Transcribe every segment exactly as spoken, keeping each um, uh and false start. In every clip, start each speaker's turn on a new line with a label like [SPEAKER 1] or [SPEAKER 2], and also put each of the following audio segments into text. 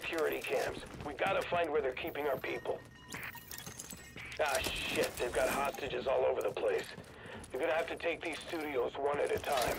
[SPEAKER 1] security cams. We gotta find where they're keeping our people. Ah, shit. They've got hostages all over the place. You're gonna have to take these studios one at a time.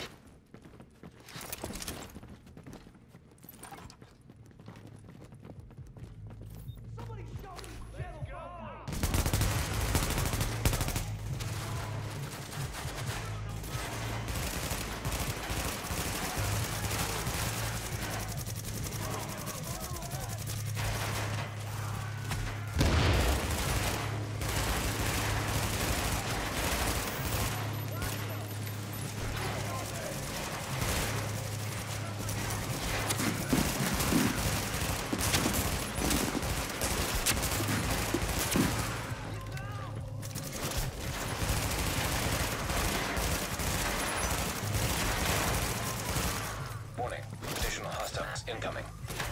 [SPEAKER 2] Incoming.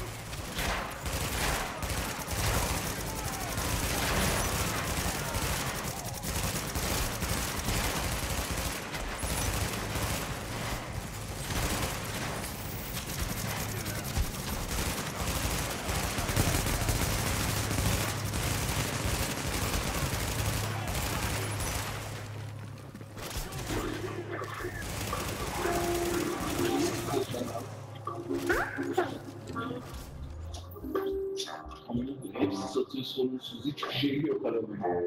[SPEAKER 3] Hepsi satıyor, sorunsuz, hiçbir şey yok arabada.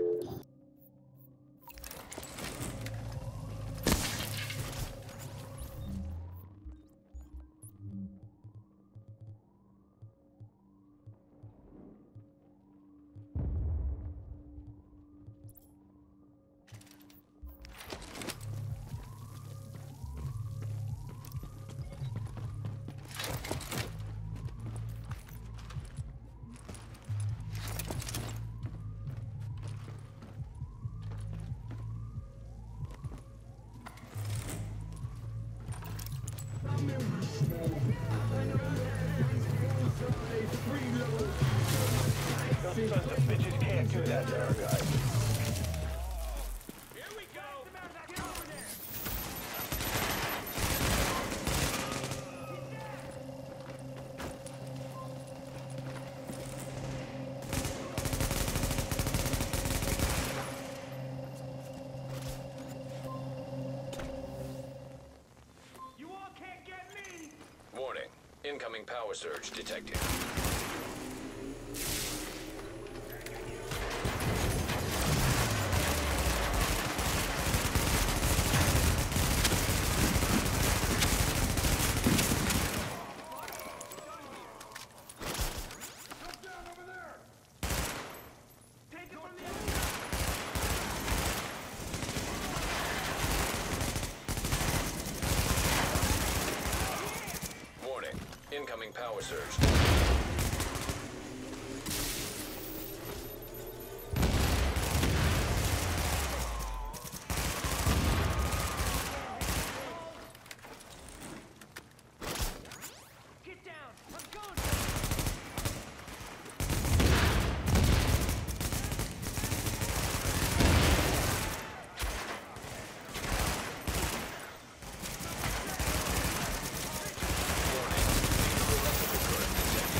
[SPEAKER 1] Those sons of bitches can't do that to our guys.
[SPEAKER 4] Here we go! Get over there! You all can't get me!
[SPEAKER 2] Warning. Incoming power surge detected. Warning. Incoming power surge.
[SPEAKER 4] Get down! I'm going!
[SPEAKER 2] Warning. Lethal electrical current detected.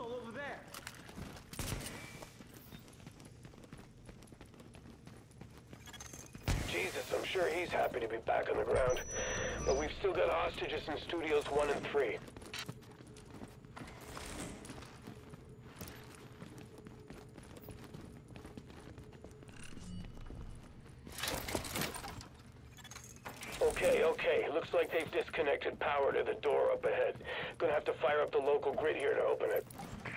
[SPEAKER 4] all over there.
[SPEAKER 1] Jesus, I'm sure he's happy to be back on the ground. But we've still got hostages in Studios one and three. Okay, okay. Looks like they've disconnected power to the door up ahead. Gonna have to fire up the local grid here to open it.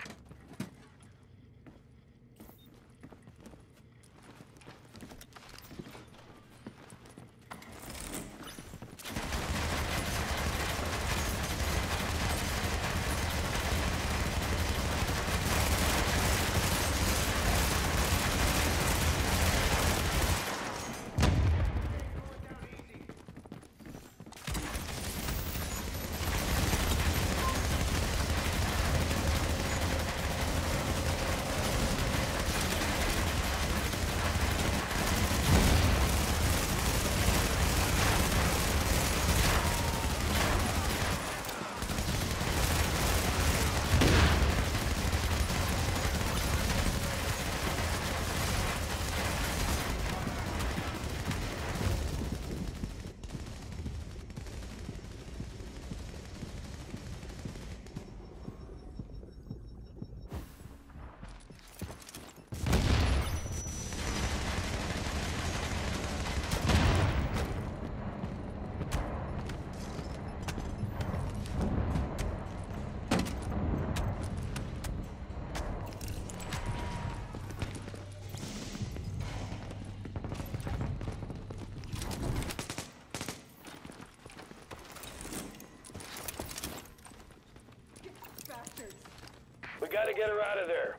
[SPEAKER 1] We gotta get her out of there.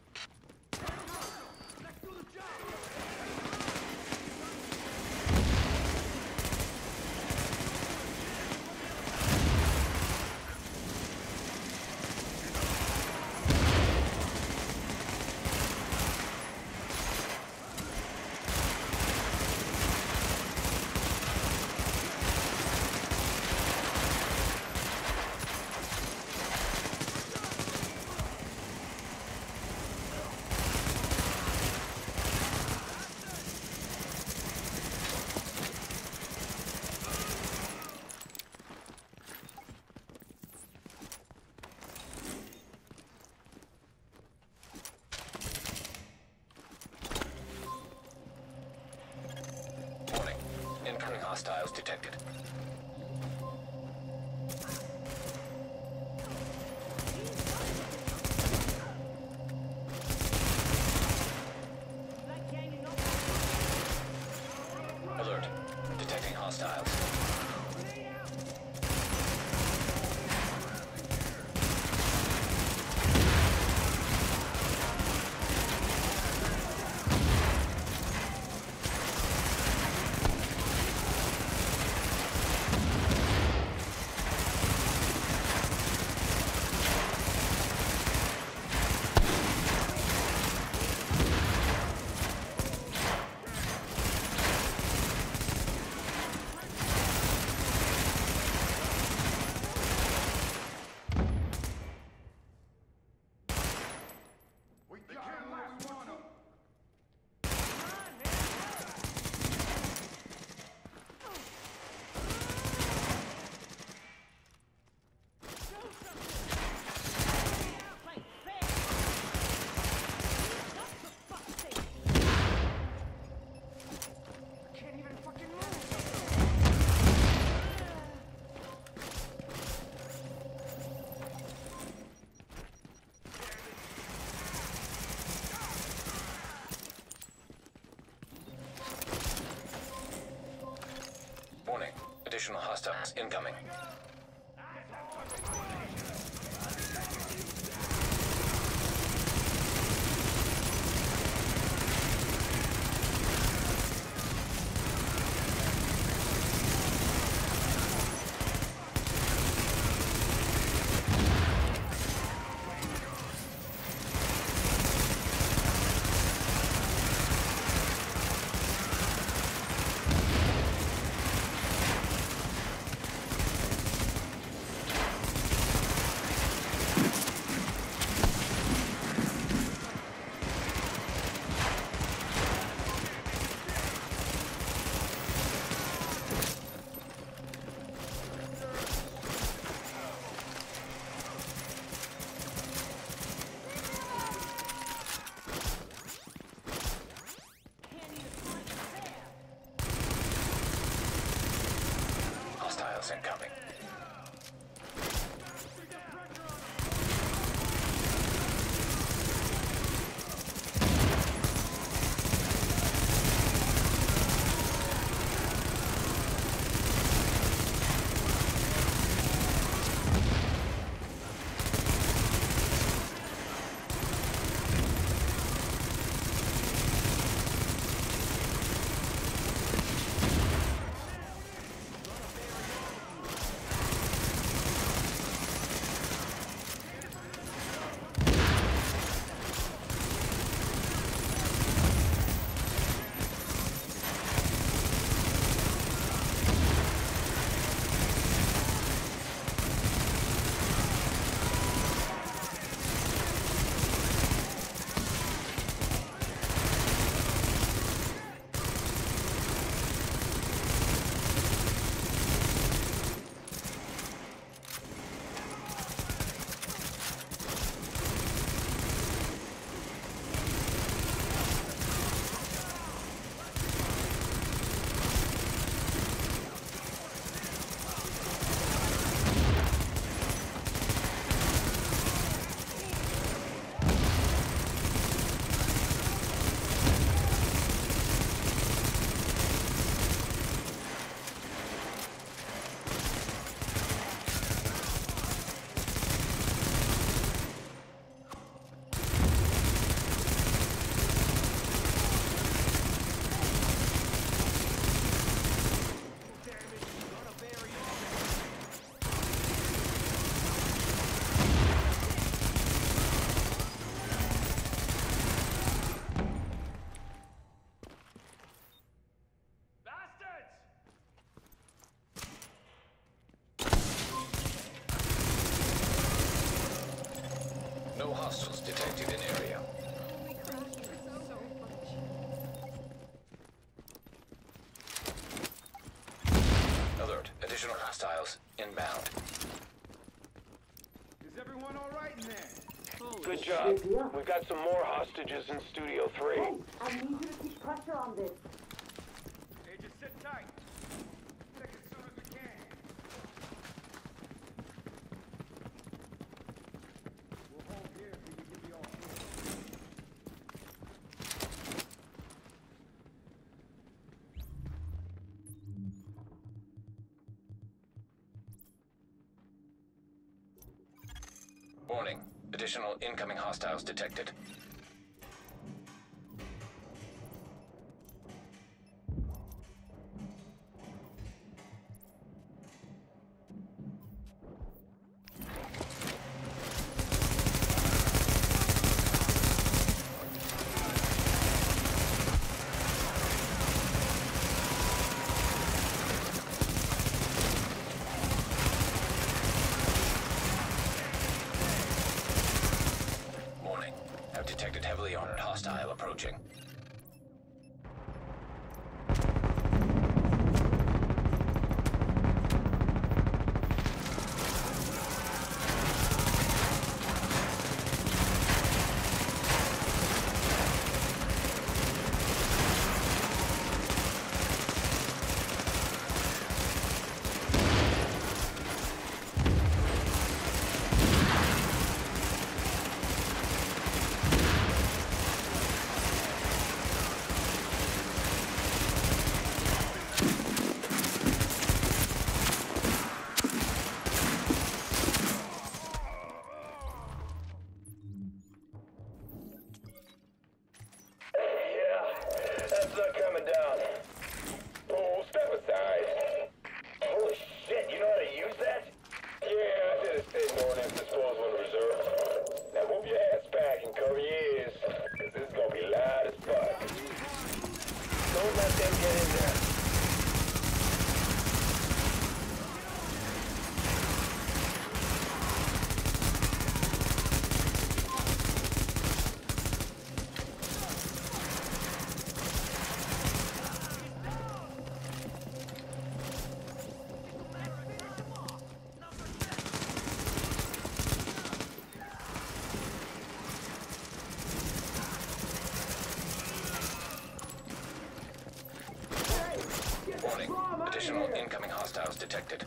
[SPEAKER 2] Incoming hostiles detected. Alert. Detecting hostiles. Warning. Additional hostiles incoming. No hostiles detected in area. Alert. Additional hostiles inbound.
[SPEAKER 4] Is everyone all right in there?
[SPEAKER 1] Good job. We've got some more hostages in Studio three.
[SPEAKER 5] Hey, I need you to keep pressure on this.
[SPEAKER 4] Hey, just sit tight. Check as soon as we can. We'll hold here till you give me all clear.
[SPEAKER 2] Warning. Additional incoming hostiles detected. Warning. Have detected heavily armored hostile approaching.
[SPEAKER 1] That's not coming down. Oh, step aside. Holy shit, you know how to use that? Yeah, I should have stayed more than disposable in reserve. Now move your ass back and cover your ears, because this is gonna be loud as fuck. Don't let them get in there.
[SPEAKER 2] Warning. Additional incoming hostiles detected.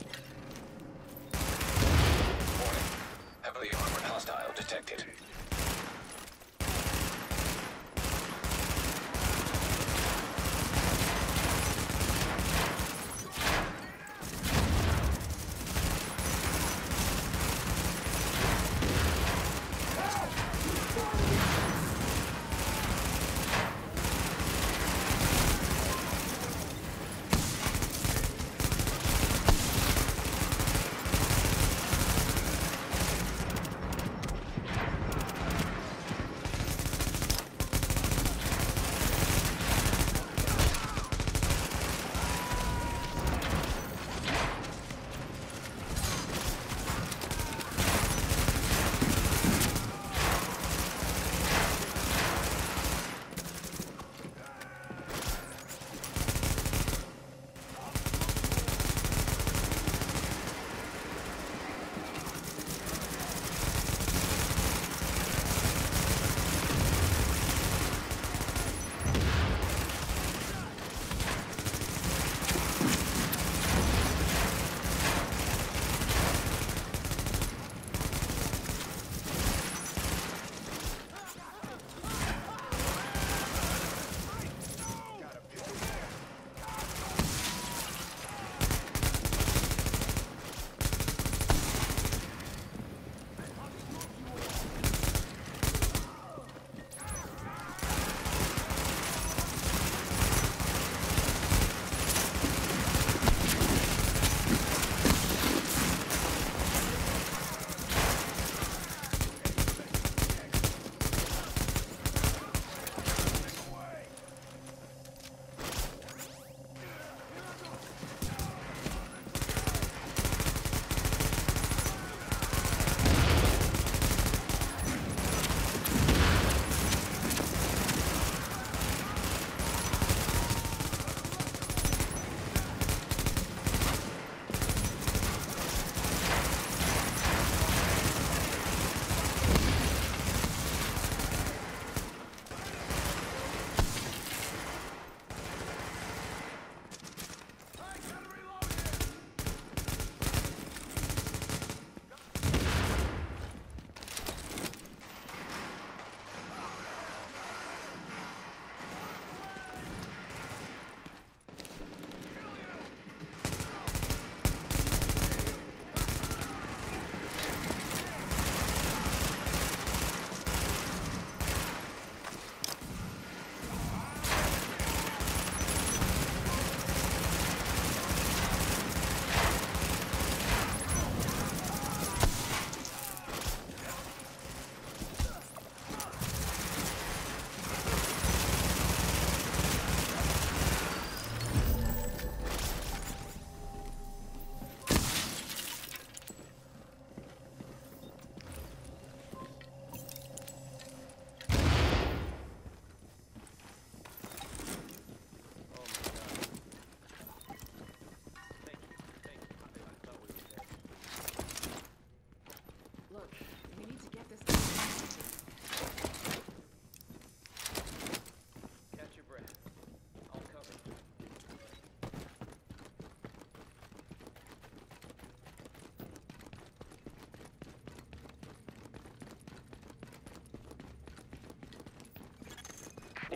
[SPEAKER 2] Warning. Heavily armored hostile detected.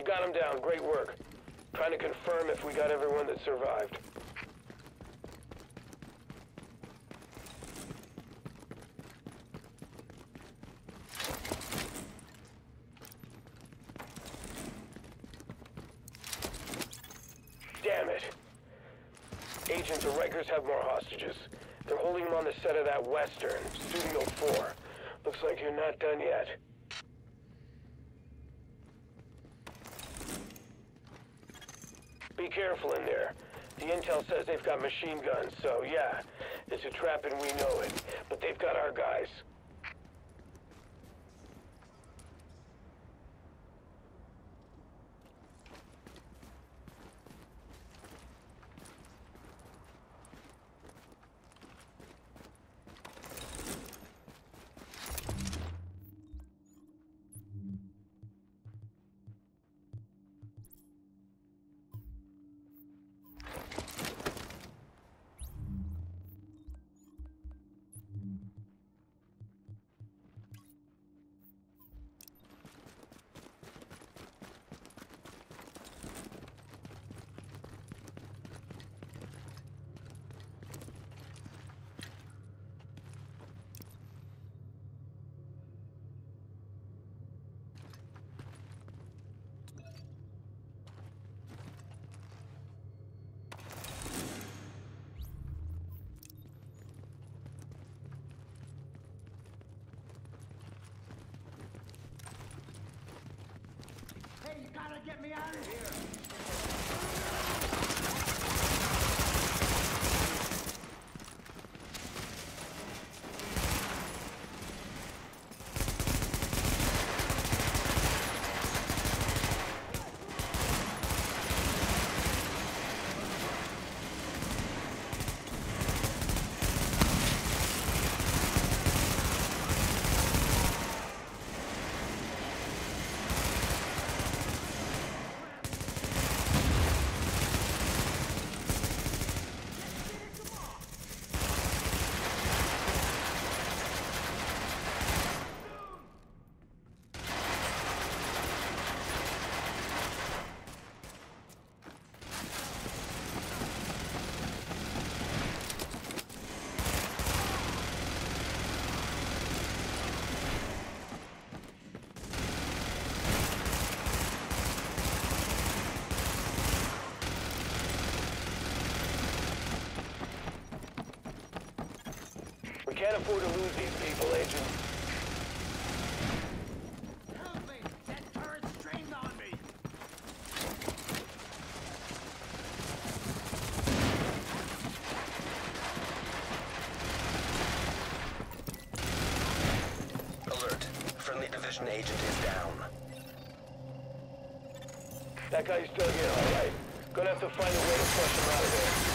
[SPEAKER 6] got him down. Great work. Trying to confirm if we got everyone that survived. Damn it. Agent, the Rikers have more hostages. They're holding them on the set of that Western, Studio four. Looks like you're not done yet. Be careful in there. The intel says they've got machine guns, so yeah, it's a trap and we know it. But they've got our guys.
[SPEAKER 4] Hey, you gotta get me out of here!
[SPEAKER 6] We can't afford to lose these people, Agent.
[SPEAKER 4] Help me! That turret's strained on me!
[SPEAKER 2] Alert. Friendly division agent is down.
[SPEAKER 6] That guy's dug in, all right. Gonna have to find a way to flush him out of there.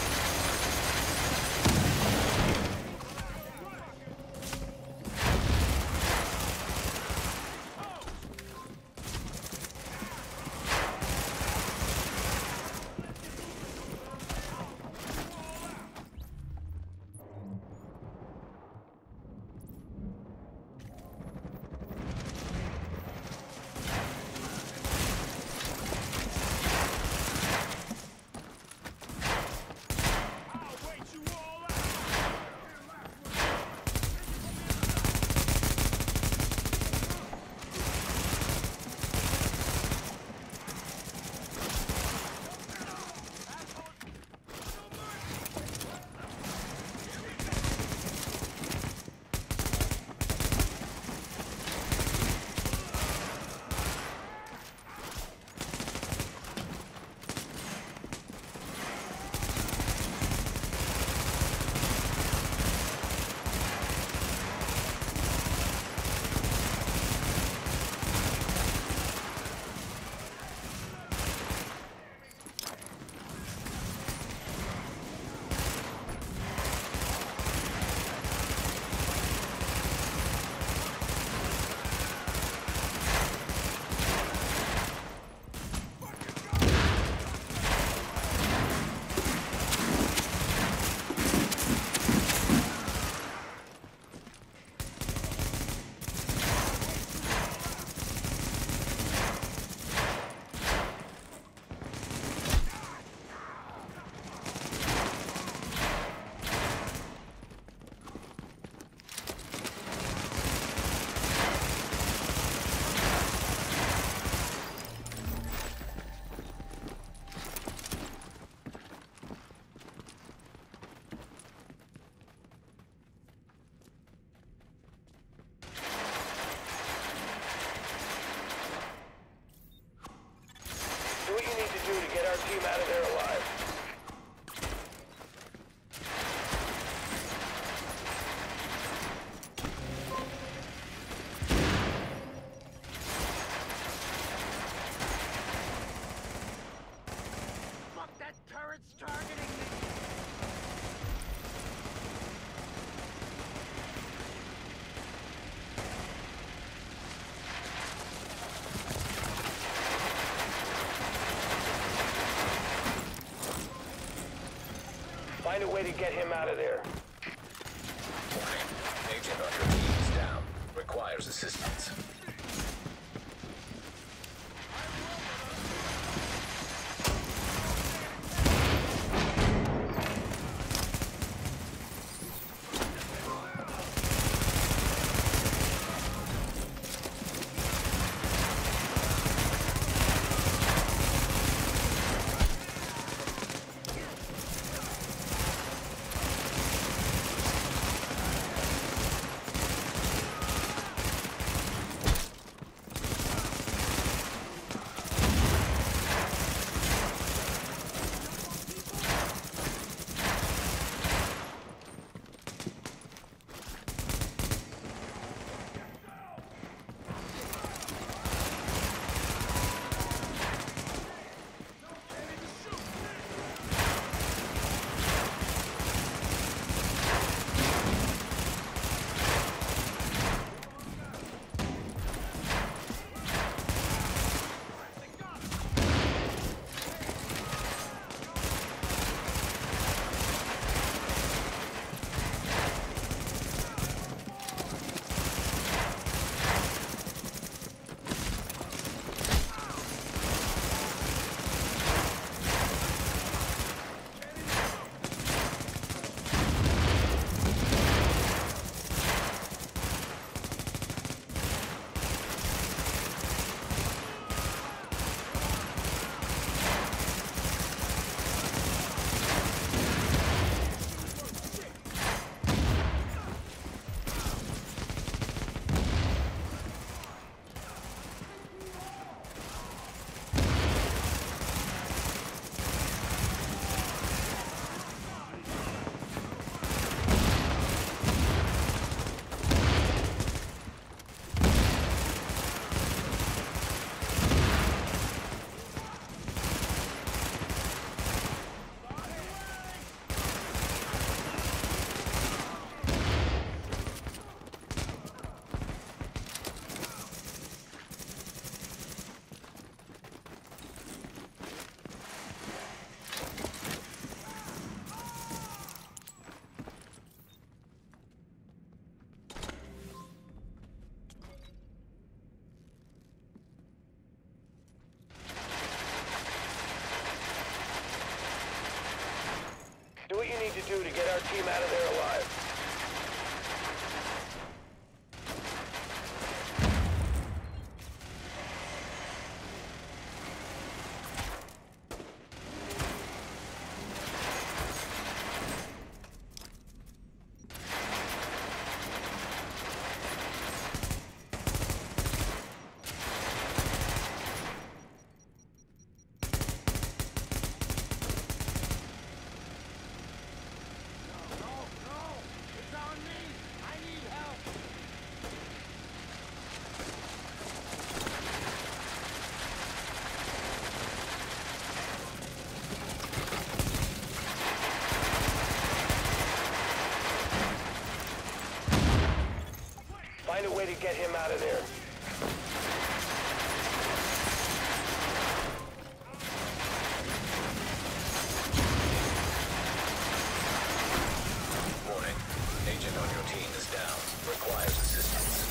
[SPEAKER 6] team out of there alive.
[SPEAKER 4] Fuck, that turret's targeting me!
[SPEAKER 6] Find a way to get him out of there.
[SPEAKER 2] Warning. Agent on your team is down. Requires assistance.
[SPEAKER 6] Do what you need to do to get our team out of there alive. Find a way to get him out of there.
[SPEAKER 2] Warning. Agent on your team is down. Requires assistance.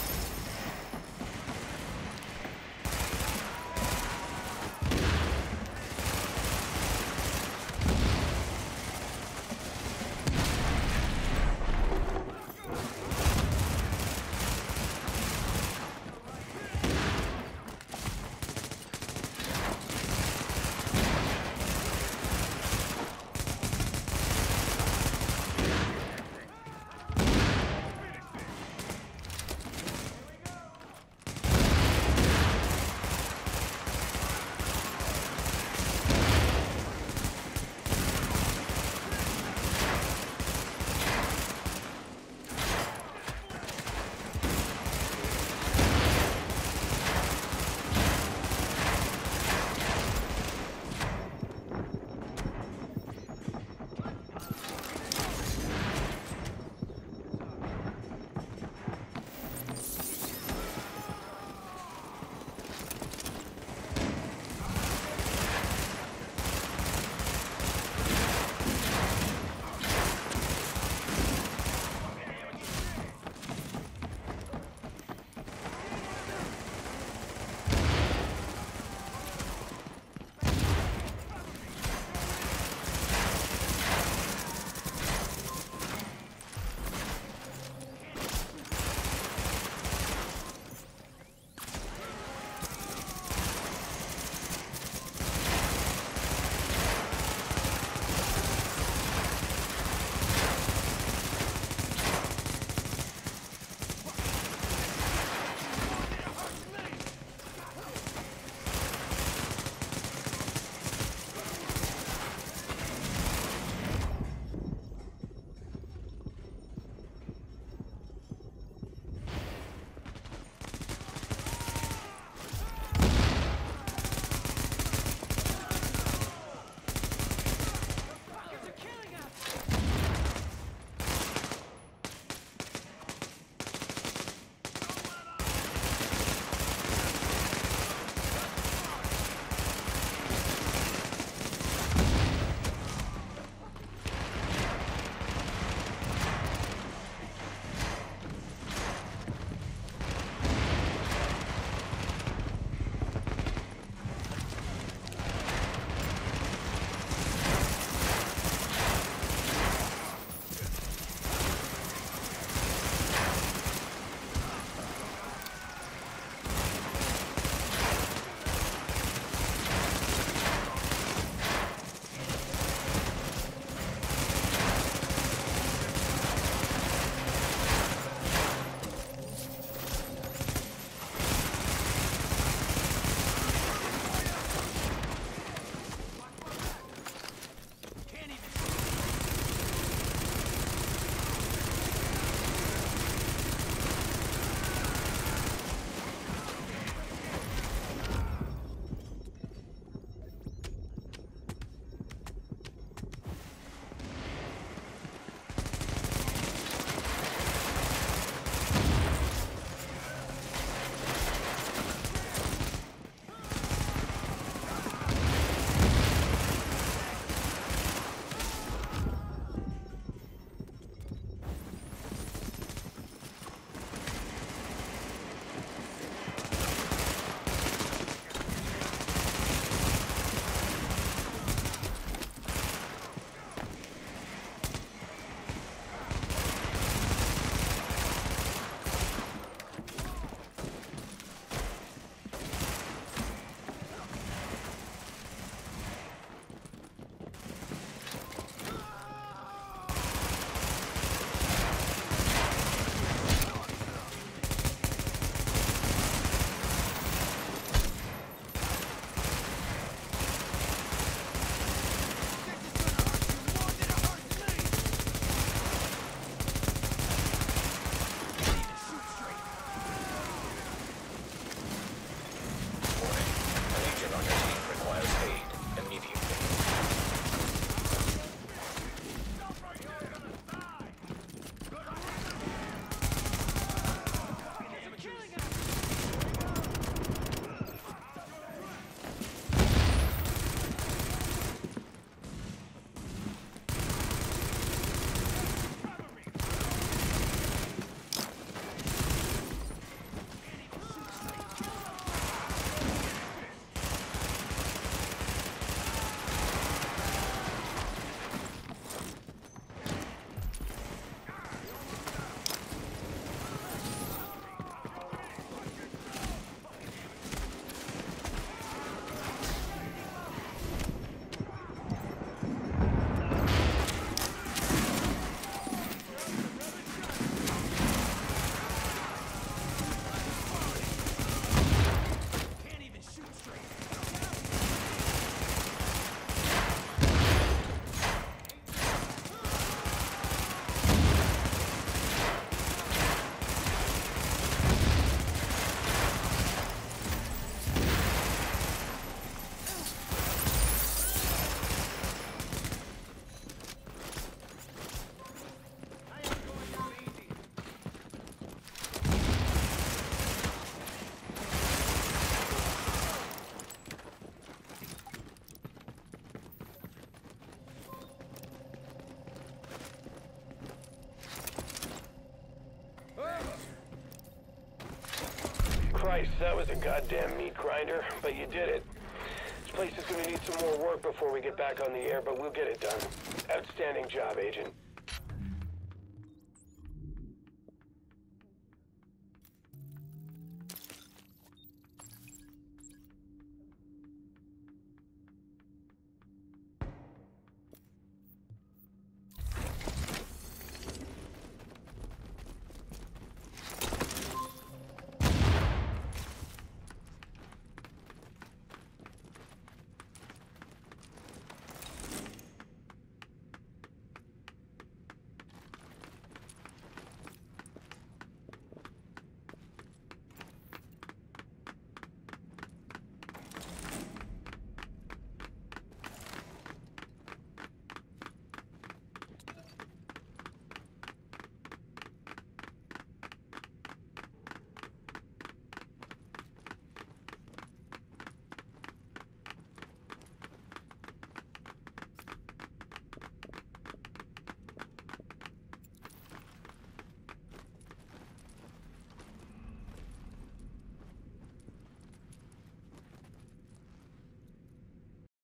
[SPEAKER 6] Nice. That was a goddamn meat grinder, but you did it. This place is gonna need some more work before we get back on the air, but we'll get it done. Outstanding job, Agent.